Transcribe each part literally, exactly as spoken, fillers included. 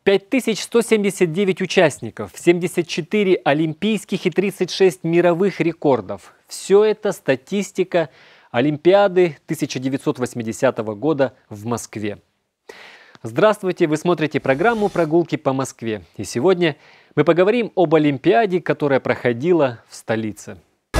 пять тысяч сто семьдесят девять участников, семьдесят четыре олимпийских и тридцать шесть мировых рекордов. Все это статистика Олимпиады тысяча девятьсот восьмидесятого года в Москве. Здравствуйте, вы смотрите программу «Прогулки по Москве». И сегодня мы поговорим об Олимпиаде, которая проходила в столице.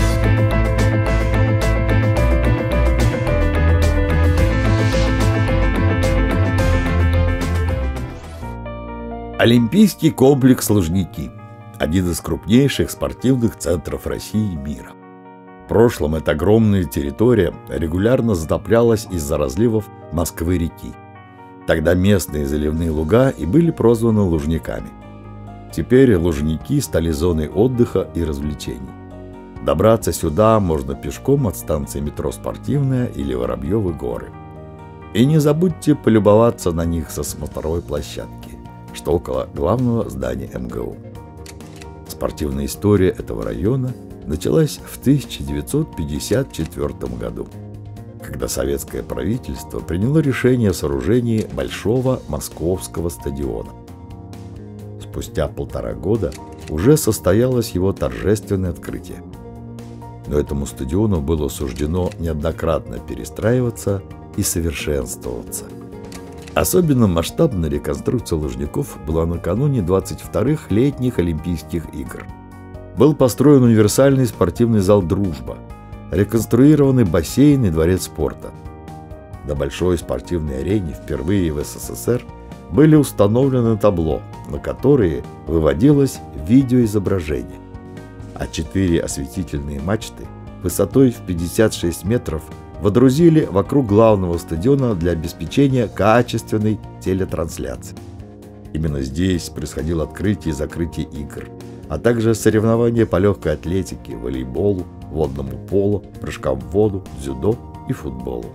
Олимпийский комплекс «Лужники» – один из крупнейших спортивных центров России и мира. В прошлом эта огромная территория регулярно затоплялась из-за разливов Москвы-реки. Тогда местные заливные луга и были прозваны Лужниками. Теперь Лужники стали зоной отдыха и развлечений. Добраться сюда можно пешком от станции метро «Спортивная» или Воробьевы горы. И не забудьте полюбоваться на них со смотровой площадки, что около главного здания эм гэ у. Спортивная история этого района началась в тысяча девятьсот пятьдесят четвёртом году, когда советское правительство приняло решение о сооружении большого московского стадиона. Спустя полтора года уже состоялось его торжественное открытие. Но этому стадиону было суждено неоднократно перестраиваться и совершенствоваться. Особенно масштабная реконструкция Лужников была накануне двадцать вторых летних Олимпийских игр. Был построен универсальный спортивный зал «Дружба», реконструированный бассейн и дворец спорта. На большой спортивной арене впервые в эс эс эс эр были установлены табло, на которые выводилось видеоизображение, а четыре осветительные мачты высотой в пятьдесят шесть метров водрузили вокруг главного стадиона для обеспечения качественной телетрансляции. Именно здесь происходило открытие и закрытие игр, а также соревнования по легкой атлетике, волейболу, водному поло, прыжкам в воду, дзюдо и футболу.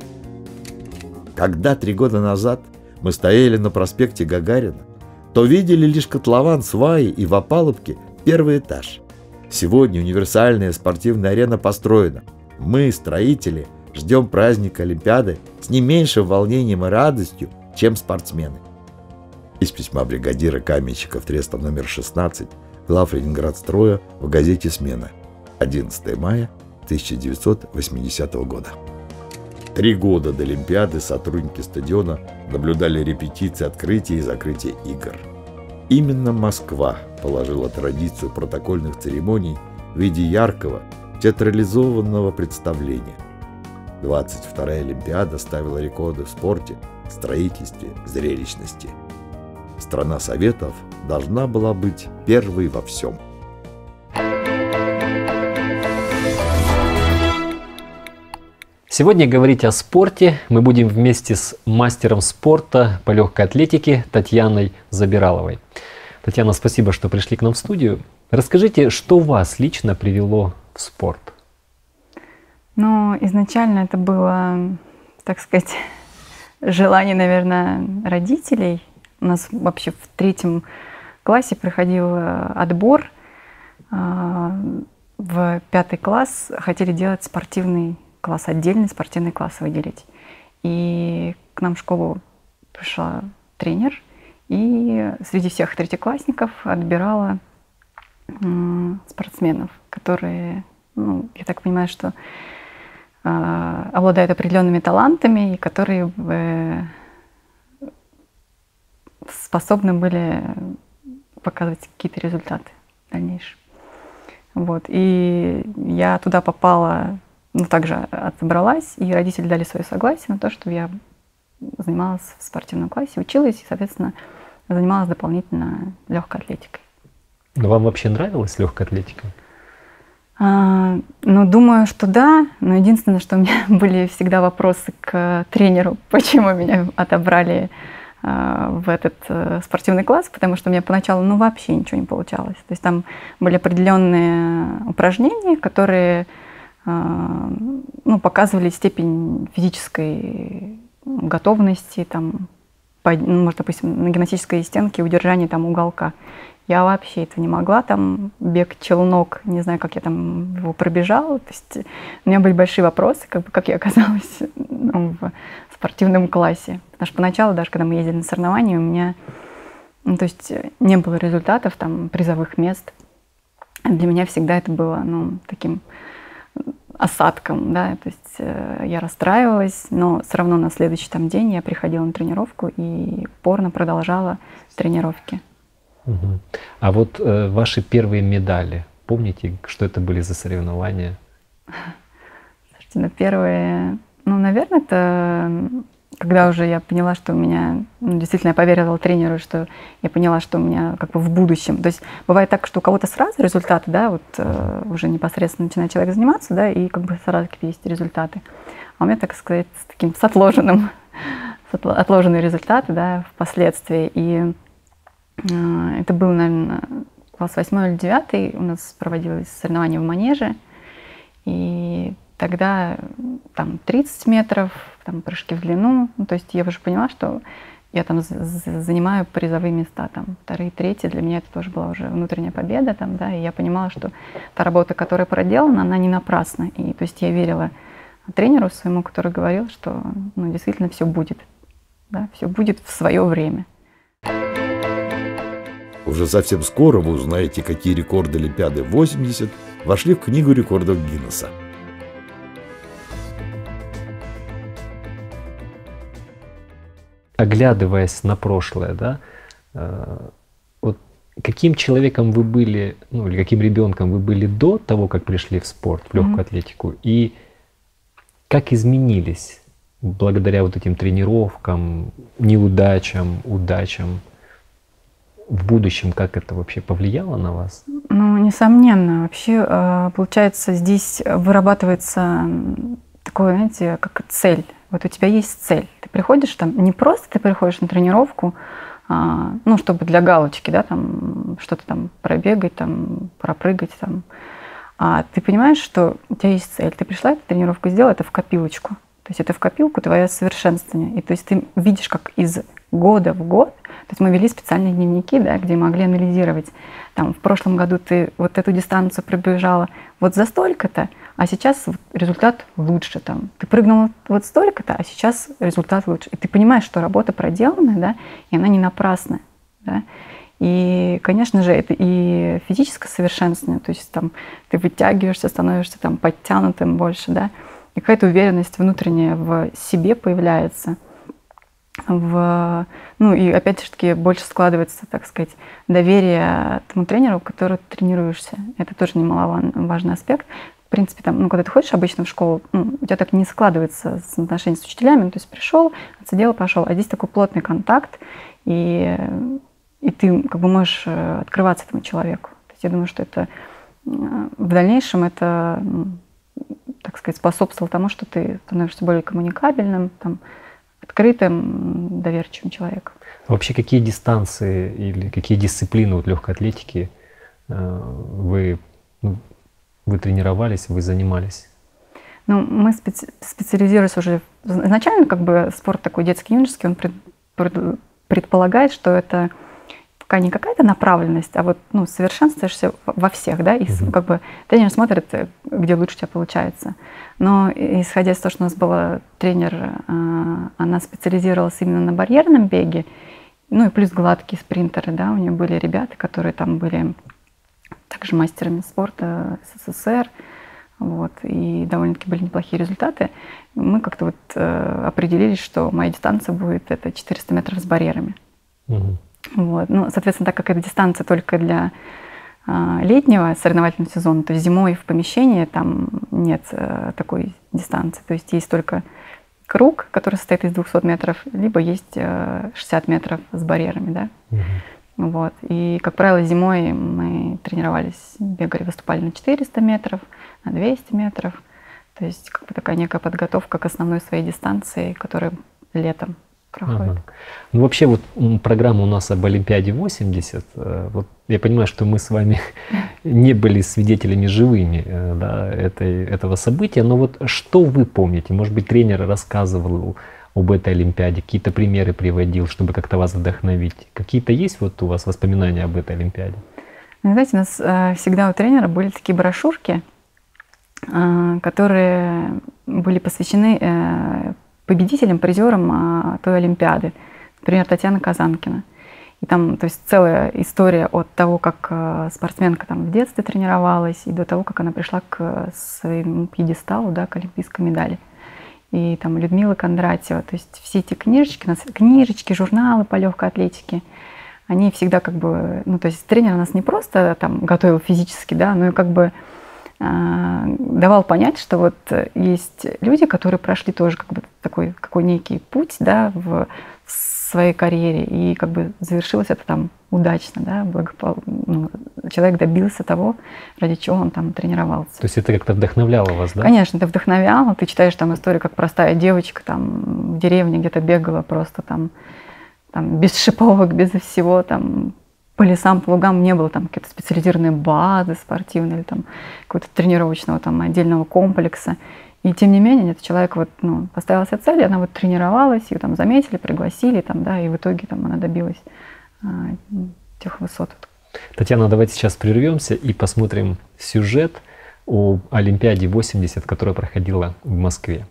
Когда три года назад мы стояли на проспекте Гагарина, то видели лишь котлован, сваи и в опалубке первый этаж. Сегодня универсальная спортивная арена построена. Мы, строители, ждем праздника Олимпиады с не меньшим волнением и радостью, чем спортсмены. Из письма бригадира каменщиков Треста номер шестнадцать, глав Ленинградстроя в газете «Смена», одиннадцатого мая тысяча девятьсот восьмидесятого года. Три года до Олимпиады сотрудники стадиона наблюдали репетиции открытия и закрытия игр. Именно Москва положила традицию протокольных церемоний в виде яркого, театрализованного представления. двадцать вторая Олимпиада ставила рекорды в спорте, строительстве, зрелищности. Страна Советов должна была быть первой во всем. Сегодня говорить о спорте мы будем вместе с мастером спорта по легкой атлетике Татьяной Забираловой. Татьяна, спасибо, что пришли к нам в студию. Расскажите, что вас лично привело в спорт? Ну, изначально это было, так сказать, желание, наверное, родителей. У нас вообще в третьем классе проходил отбор. В пятый класс хотели делать спортивный класс, отдельный спортивный класс выделить. И к нам в школу пришла тренер, и среди всех третьеклассников отбирала спортсменов, которые, ну, я так понимаю, что обладают определенными талантами и которые способны были показывать какие-то результаты в дальнейшем. Вот. И я туда попала, ну, также отобралась, и родители дали свое согласие на то, что я занималась в спортивном классе, училась и, соответственно, занималась дополнительно легкой атлетикой. Но вам вообще нравилась легкая атлетика? А, ну, думаю, что да, но единственное, что у меня были всегда вопросы к тренеру, почему меня отобрали а, в этот а, спортивный класс, потому что у меня поначалу, ну, вообще ничего не получалось. То есть там были определенные упражнения, которые, а, ну, показывали степень физической готовности, там, по, ну, может, допустим, на гимнастической стенке удержание там уголка. Я вообще этого не могла, там бег челнок, не знаю, как я там его пробежала. То есть у меня были большие вопросы, как, бы, как я оказалась, ну, в спортивном классе. Потому что поначалу, даже когда мы ездили на соревнования, у меня Ну, то есть не было результатов, там, призовых мест. Для меня всегда это было, ну, таким осадком, да, то есть э, я расстраивалась, но все равно на следующий там день я приходила на тренировку и упорно продолжала тренировки. Угу. А вот э, ваши первые медали, помните, что это были за соревнования? Слушайте, ну первые, ну, наверное, это когда уже я поняла, что у меня, ну, действительно, я поверила тренеру, что я поняла, что у меня как бы в будущем. То есть бывает так, что у кого-то сразу результаты, да, вот э, уже непосредственно начинает человек заниматься, да, и как бы сразу какие-то есть результаты. А у меня, так сказать, с таким с отложенным, с отложенные результаты, да, впоследствии. И э, это был, наверное, класс восьмой или девятый, у нас проводилось соревнование в манеже, и тогда там тридцать метров, там прыжки в длину. Ну, то есть я уже поняла, что я там занимаю призовые места, там вторые, третьи. Для меня это тоже была уже внутренняя победа, там, да, и я понимала, что та работа, которая проделана, она не напрасна. И то есть я верила тренеру своему, который говорил, что, ну, действительно все будет, да, все будет в свое время. Уже совсем скоро вы узнаете, какие рекорды Олимпиады восемьдесят вошли в книгу рекордов Гиннесса. Оглядываясь на прошлое, да, э, вот каким человеком вы были, ну или каким ребенком вы были до того, как пришли в спорт, в легкую mm-hmm. атлетику, и как изменились благодаря вот этим тренировкам, неудачам, удачам в будущем, как это вообще повлияло на вас? Ну, несомненно, вообще, получается, здесь вырабатывается такое, знаете, как цель. Вот у тебя есть цель. Ты приходишь там, не просто ты приходишь на тренировку, а, ну, чтобы для галочки, да, там, что-то там пробегать, там, пропрыгать, там. А ты понимаешь, что у тебя есть цель. Ты пришла эту тренировку сделала, это в копилочку. То есть это в копилку твое совершенствование. И то есть ты видишь, как из года в год, то есть мы вели специальные дневники, да, где могли анализировать. Там, в прошлом году ты вот эту дистанцию пробежала вот за столько-то, а сейчас вот результат лучше. Там. Ты прыгнула вот столько-то, а сейчас результат лучше. И ты понимаешь, что работа проделана, да, и она не напрасна. Да. И, конечно же, это и физическое совершенствование, то есть там ты вытягиваешься, становишься там подтянутым больше, да, и какая-то уверенность внутренняя в себе появляется. В, ну и опять же таки больше складывается, так сказать, доверие тому тренеру, который ты тренируешься. Это тоже немаловажный аспект. В принципе, там, ну, когда ты ходишь обычно в школу, ну, у тебя так не складывается с отношения с учителями, ну, то есть пришел, отсидел, пошел. А здесь такой плотный контакт, и, и ты как бы можешь открываться этому человеку. То есть я думаю, что это в дальнейшем это, ну, так сказать, способствовало тому, что ты становишься более коммуникабельным, там, открытым, доверчивым человеком. Вообще, какие дистанции или какие дисциплины вот легкой атлетики э, вы, ну, вы тренировались, вы занимались? Ну, мы специ специализируемся уже изначально, как бы спорт такой детский, юношеский, он пред, пред, предполагает, что это пока не какая-то направленность, а вот, ну, совершенствуешься во всех, да, и mm-hmm. как бы тренер смотрит, где лучше у тебя получается. Но исходя из того, что у нас была тренер, она специализировалась именно на барьерном беге, ну и плюс гладкие спринтеры, да, у нее были ребята, которые там были также мастерами спорта СССР, вот, и довольно-таки были неплохие результаты. Мы как-то вот э, определились, что моя дистанция будет это четыреста метров с барьерами. Mm-hmm. Вот. Ну, соответственно, так как эта дистанция только для э, летнего соревновательного сезона, то есть зимой в помещении там нет э, такой дистанции. То есть есть только круг, который состоит из двухсот метров, либо есть э, шестьдесят метров с барьерами. Да? Mm-hmm. Вот. И, как правило, зимой мы тренировались, бегали, выступали на четыреста метров, на двести метров. То есть как бы такая некая подготовка к основной своей дистанции, которая летом проходит. Ага. Ну вообще вот программа у нас об Олимпиаде восемьдесят. Вот я понимаю, что мы с вами не были свидетелями живыми, да, этой, этого события, но вот что вы помните? Может быть, тренер рассказывал об этой Олимпиаде, какие-то примеры приводил, чтобы как-то вас вдохновить? Какие-то есть вот у вас воспоминания об этой Олимпиаде? Ну, знаете, у нас э, всегда у тренера были такие брошюрки, э, которые были посвящены э, победителям, призерам э, той Олимпиады. Например, Татьяна Казанкина. И И там, то есть целая история от того, как спортсменка там в детстве тренировалась, и до того, как она пришла к своему пьедесталу, да, к олимпийской медали. И там Людмила Кондратьева, то есть все эти книжечки, книжечки, журналы по легкой атлетике, они всегда как бы, ну то есть тренер нас не просто там готовил физически, да, но и как бы э, давал понять, что вот есть люди, которые прошли тоже как бы такой, какой некий путь, да, в, в своей карьере, и как бы завершилось это там удачно, да, благопол... ну, человек добился того, ради чего он там тренировался. То есть это как-то вдохновляло вас, да? Конечно, это вдохновляло. Ты читаешь там историю, как простая девочка там в деревне где-то бегала просто там, там без шиповок, без всего, там по лесам, по лугам, не было там какой-то специализированной базы спортивной или там какого-то тренировочного там отдельного комплекса. И тем не менее, этот человек вот, ну, поставил себе цель, она вот тренировалась, ее там заметили, пригласили, там, да, и в итоге там она добилась а, тех высот. Татьяна, давайте сейчас прервемся и посмотрим сюжет о Олимпиаде восемьдесят, которая проходила в Москве.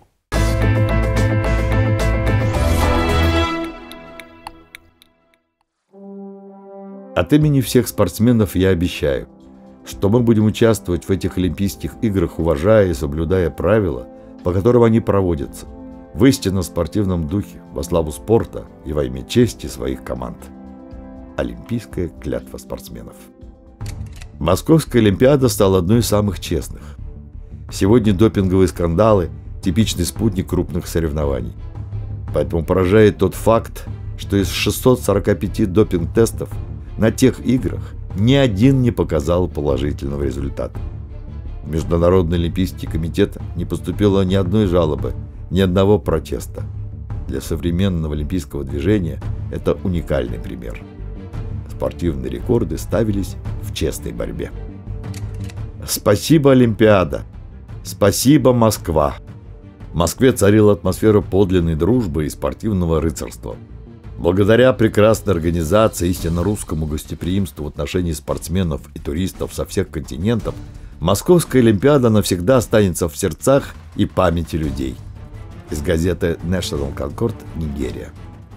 От имени всех спортсменов я обещаю, что мы будем участвовать в этих Олимпийских играх, уважая и соблюдая правила, по которым они проводятся, в истинно спортивном духе, во славу спорта и во имя чести своих команд. Олимпийская клятва спортсменов. Московская Олимпиада стала одной из самых честных. Сегодня допинговые скандалы – типичный спутник крупных соревнований. Поэтому поражает тот факт, что из шестисот сорока пяти допинг-тестов на тех играх ни один не показал положительного результата. В Международный олимпийский комитет не поступило ни одной жалобы, ни одного протеста. Для современного олимпийского движения это уникальный пример. Спортивные рекорды ставились в честной борьбе. Спасибо, Олимпиада! Спасибо, Москва! В Москве царила атмосфера подлинной дружбы и спортивного рыцарства. Благодаря прекрасной организации, истинно русскому гостеприимству в отношении спортсменов и туристов со всех континентов, Московская Олимпиада навсегда останется в сердцах и памяти людей. Из газеты National Concord, Нигерия.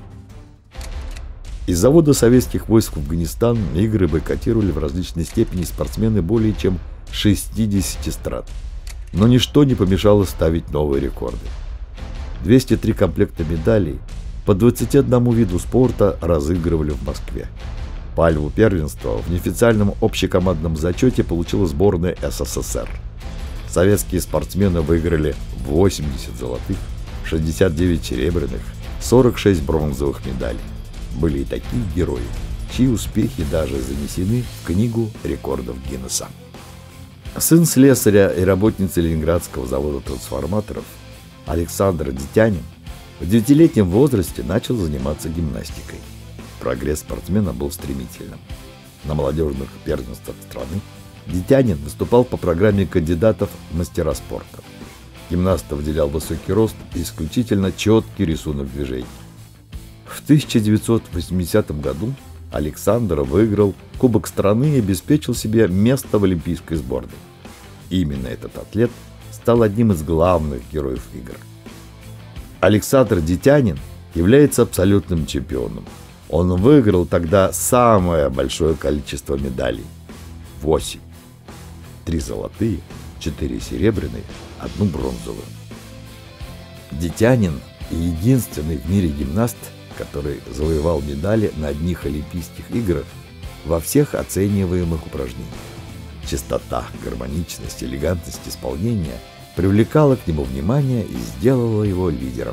Из завода советских войск в Афганистан игры бойкотировали в различной степени спортсмены более чем шестидесяти стран. Но ничто не помешало ставить новые рекорды. двести три комплекта медалей по двадцати одному виду спорта разыгрывали в Москве. Пальму первенства в неофициальном общекомандном зачете получила сборная СССР. Советские спортсмены выиграли восемьдесят золотых, шестьдесят девять серебряных, сорок шесть бронзовых медалей. Были и такие герои, чьи успехи даже занесены в книгу рекордов Гиннесса. Сын слесаря и работницы Ленинградского завода трансформаторов Александр Детянин в девятилетнем возрасте начал заниматься гимнастикой. Прогресс спортсмена был стремительным. На молодежных первенствах страны Детянин выступал по программе кандидатов в мастера спорта. Гимнаста выделял высокий рост и исключительно четкий рисунок движений. В тысяча девятьсот восьмидесятом году Александр выиграл Кубок страны и обеспечил себе место в олимпийской сборной. Именно этот атлет стал одним из главных героев игр. Александр Детянин является абсолютным чемпионом. Он выиграл тогда самое большое количество медалей – восемь. Три золотые, четыре серебряные, одну бронзовую. Детянин – единственный в мире гимнаст, который завоевал медали на одних Олимпийских играх во всех оцениваемых упражнениях. Чистота, гармоничность, элегантность исполнения привлекала к нему внимание и сделала его лидером.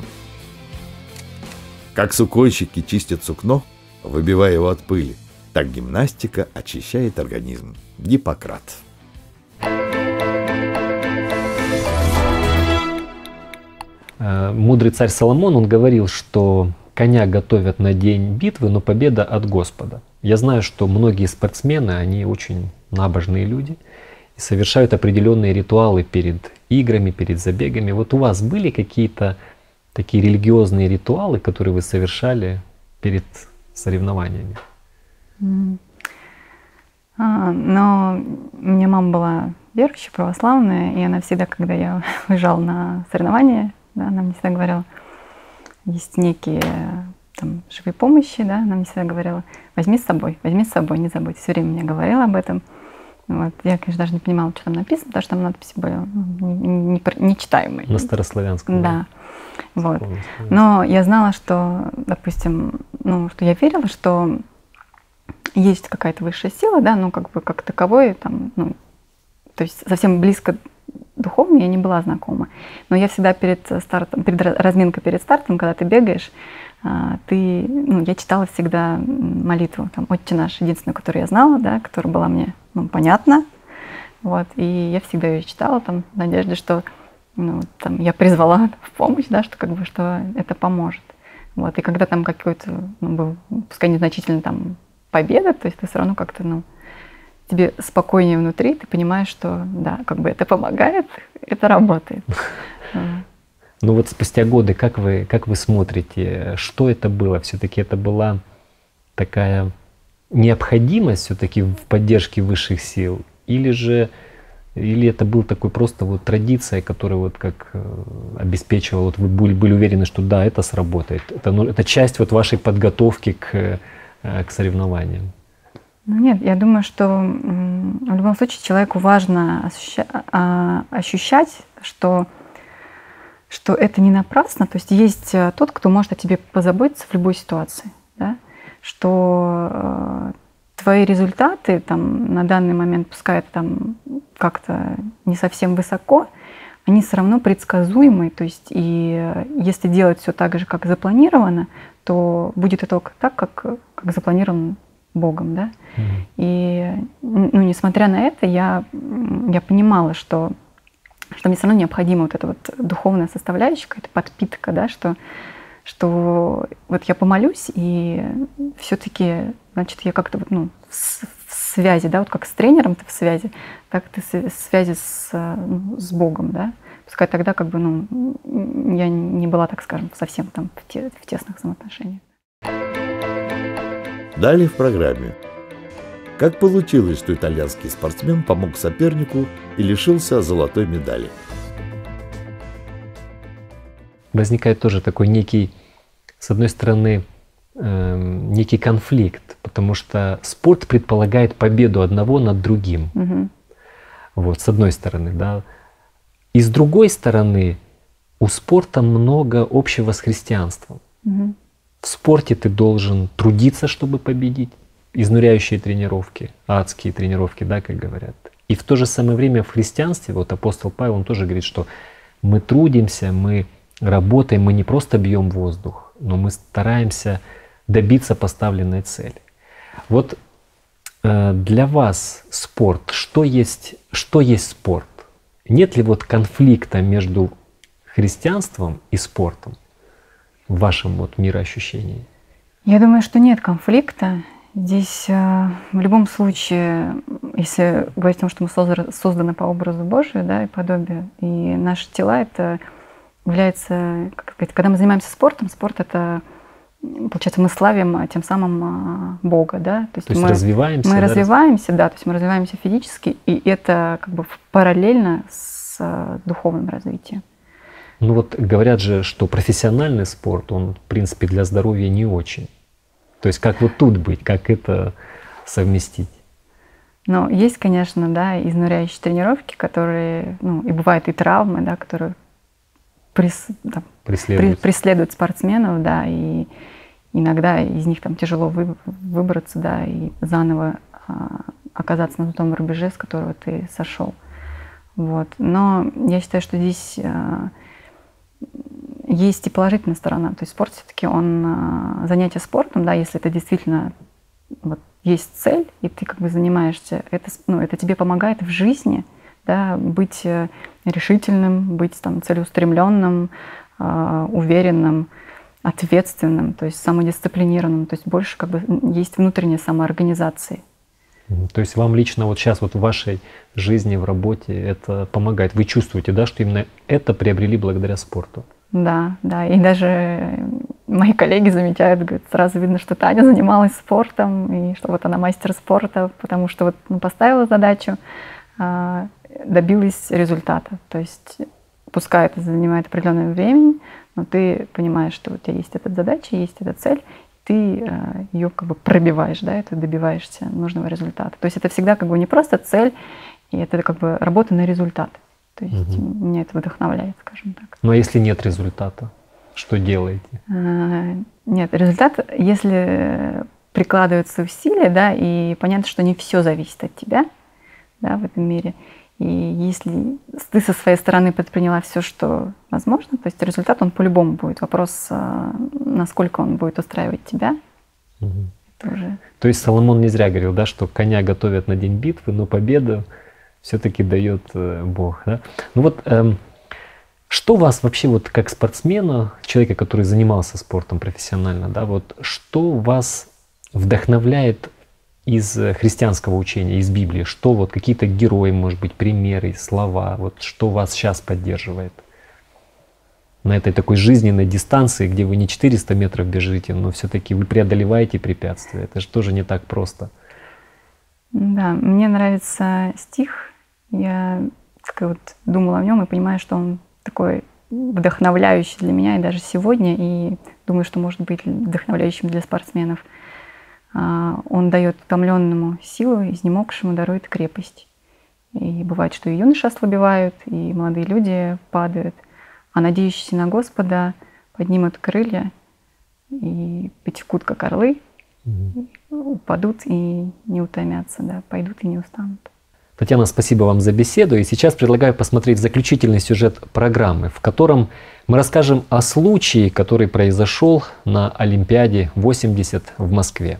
Как суконщики чистят сукно, выбивая его от пыли, так гимнастика очищает организм. Гиппократ. Мудрый царь Соломон, он говорил, что коня готовят на день битвы, но победа от Господа. Я знаю, что многие спортсмены, они очень набожные люди и совершают определенные ритуалы перед играми, перед забегами. Вот у вас были какие-то такие религиозные ритуалы, которые вы совершали перед соревнованиями? Mm. А, но у меня мама была верующая, православная, и она всегда, когда я уезжала на соревнования, да, она мне всегда говорила, есть некие там, живой помощи, да, она мне всегда говорила: возьми с собой, возьми с собой, не забудь. Все время мне говорила об этом. Вот. Я, конечно, даже не понимала, что там написано, потому что там надписи были ну, нечитаемые. На старославянском. Да. Вот. Но я знала, что, допустим, ну, что я верила, что есть какая-то высшая сила, да, ну, как бы как таковой, там, ну, то есть совсем близко духовно я не была знакома. Но я всегда перед стартом, перед разминкой перед стартом, когда ты бегаешь, ты, ну, я читала всегда молитву, там, «Отче наш», единственную, которую я знала, да, которая была мне, ну, понятна. Вот, и я всегда ее читала, там, в надежде, что, ну, там, я призвала в помощь, да, что, как бы, что это поможет. Вот, и когда там какой-то, ну, был, пускай незначительный, там, победа, то есть ты все равно как-то, ну, тебе спокойнее внутри, ты понимаешь, что, да, как бы это помогает, это работает. Ну вот спустя годы, как вы, как вы смотрите, что это было? Все-таки это была такая необходимость все-таки в поддержке высших сил? Или же, или это был такой просто вот традиция, которая вот как обеспечивала, вот вы были, были уверены, что да, это сработает? Это, ну, это часть вот вашей подготовки к, к соревнованиям? Ну нет, я думаю, что в любом случае человеку важно ощущать, ощущать что, что это не напрасно. То есть есть тот, кто может о тебе позаботиться в любой ситуации. Да? Что твои результаты там, на данный момент, пускай там как-то не совсем высоко, они все равно предсказуемы. То есть и если делать все так же, как запланировано, то будет итог так, как, как запланировано Богом, да. Mm-hmm. И, ну, несмотря на это, я, я понимала, что, что мне все равно необходима вот эта вот духовная составляющая, какая-то подпитка, да, что, что вот я помолюсь, и все-таки, значит, я как-то вот, ну, в, в связи, да, вот как с тренером ты в связи, так ты в связи с, ну, с Богом, да. Пускай тогда как бы, ну, я не была, так скажем, совсем там в, те, в тесных взаимоотношениях. Далее в программе. Как получилось, что итальянский спортсмен помог сопернику и лишился золотой медали? Возникает тоже такой некий, с одной стороны, э, некий конфликт, потому что спорт предполагает победу одного над другим. Угу. Вот, с одной стороны, да. И с другой стороны, у спорта много общего с христианством. Угу. В спорте ты должен трудиться, чтобы победить. Изнуряющие тренировки, адские тренировки, да, как говорят. И в то же самое время в христианстве, вот апостол Павел, он тоже говорит, что мы трудимся, мы работаем, мы не просто бьем воздух, но мы стараемся добиться поставленной цели. Вот э, для вас спорт, что есть, что есть спорт? Нет ли вот конфликта между христианством и спортом в вашем вот мироощущении? Я думаю, что нет конфликта. Здесь э, в любом случае, если говорить о том, что мы созданы по образу Божию, да, и подобию, и наши тела, это является, как сказать, когда мы занимаемся спортом, спорт это, получается, мы славим тем самым Бога, да. То есть, то есть мы развиваемся. Мы да, развиваемся, да, то есть мы развиваемся физически, и это как бы параллельно с духовным развитием. Ну вот говорят же, что профессиональный спорт, он в принципе для здоровья не очень. То есть как вот тут быть, как это совместить? Ну, есть, конечно, да, изнуряющие тренировки, которые, ну, и бывают и травмы, да, которые прес, там, преследуют. При, преследуют спортсменов, да, и иногда из них там тяжело вы, выбраться, да, и заново а, оказаться на том рубеже, с которого ты сошел. Вот. Но я считаю, что здесь а, есть и положительная сторона. То есть спорт все-таки он занятие спортом, да, если это действительно вот, есть цель, и ты как бы занимаешься, это, ну, это тебе помогает в жизни, да, быть решительным, быть там, целеустремленным, э, уверенным, ответственным, то есть самодисциплинированным. То есть больше как бы есть внутренняя самоорганизация. То есть вам лично вот сейчас вот в вашей жизни, в работе это помогает? Вы чувствуете, да, что именно это приобрели благодаря спорту? Да, да. И даже мои коллеги замечают, говорят, сразу видно, что Таня занималась спортом, и что вот она мастер спорта, потому что вот ну, поставила задачу, добилась результата. То есть пускай это занимает определенное время, но ты понимаешь, что у тебя есть эта задача, есть эта цель, ты ее как бы пробиваешь, да, и ты добиваешься нужного результата. То есть это всегда как бы не просто цель, и это как бы работа на результат. То есть угу. меня это вдохновляет, скажем так. Но если нет результата, что делаете? А, нет, результат, если прикладываются усилия, да, и понятно, что не все зависит от тебя, да, в этом мире. И если ты со своей стороны предприняла все, что возможно, то есть результат, он по-любому будет. Вопрос, насколько он будет устраивать тебя. Угу. Это уже... То есть Соломон не зря говорил, да, что коня готовят на день битвы, но победу все-таки дает э, Бог. Да? Ну вот, эм, что вас вообще вот как спортсмена, человека, который занимался спортом профессионально, да, вот что вас вдохновляет из христианского учения, из Библии? Что вот какие-то герои, может быть, примеры, слова, вот что вас сейчас поддерживает на этой такой жизненной дистанции, где вы не четыреста метров бежите, но все-таки вы преодолеваете препятствия. Это же тоже не так просто. Да, мне нравится стих. Я как вот думала о нем и понимаю, что он такой вдохновляющий для меня и даже сегодня, и думаю, что может быть вдохновляющим для спортсменов. Он дает утомленному силу, изнемогшему дарует крепость. И бывает, что и юноши ослабевают, и молодые люди падают, а надеющиеся на Господа поднимут крылья и потекут, как орлы, угу. упадут и не утомятся, да, пойдут и не устанут. Татьяна, спасибо вам за беседу. И сейчас предлагаю посмотреть заключительный сюжет программы, в котором мы расскажем о случае, который произошел на Олимпиаде восемьдесят в Москве.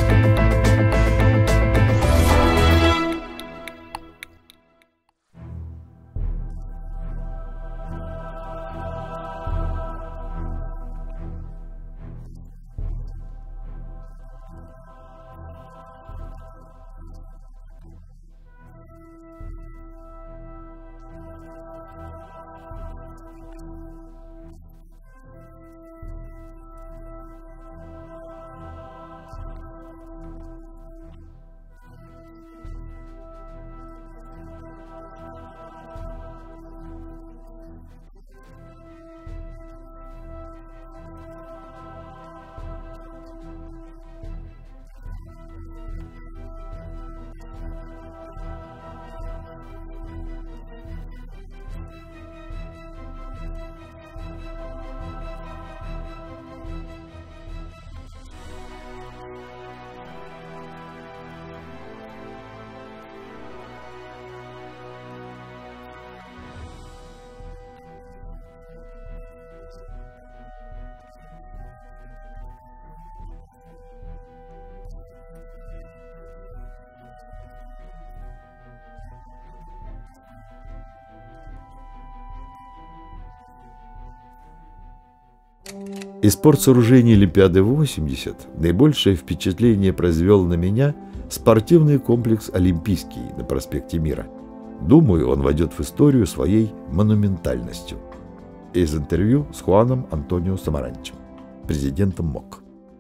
Из спортсооружений Олимпиады восемьдесят наибольшее впечатление произвел на меня спортивный комплекс «Олимпийский» на проспекте Мира. Думаю, он войдет в историю своей монументальностью. Из интервью с Хуаном Антонио Самаранчем, президентом МОК.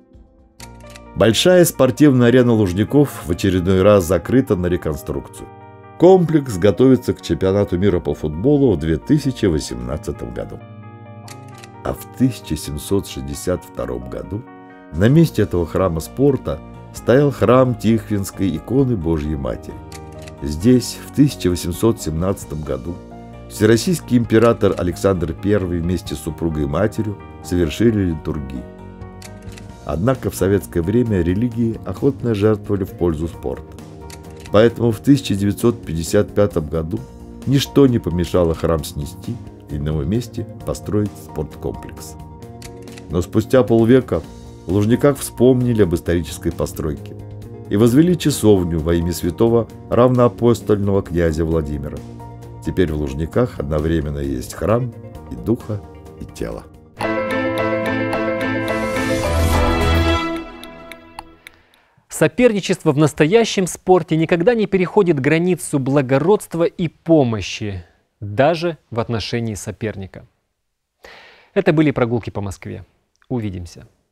Большая спортивная арена Лужников в очередной раз закрыта на реконструкцию. Комплекс готовится к чемпионату мира по футболу в две тысячи восемнадцатом году. А в тысяча семьсот шестьдесят втором году на месте этого храма спорта стоял храм Тихвинской иконы Божьей Матери. Здесь в тысяча восемьсот семнадцатом году всероссийский император Александр Первый вместе с супругой и матерью совершили литургию. Однако в советское время религии охотно жертвовали в пользу спорта. Поэтому в тысяча девятьсот пятьдесят пятом году ничто не помешало храм снести и на его месте построить спорткомплекс. Но спустя полвека в Лужниках вспомнили об исторической постройке и возвели часовню во имя святого равноапостольного князя Владимира. Теперь в Лужниках одновременно есть храм и духа, и тела. Соперничество в настоящем спорте никогда не переходит границу благородства и помощи, даже в отношении соперника. Это были прогулки по Москве. Увидимся.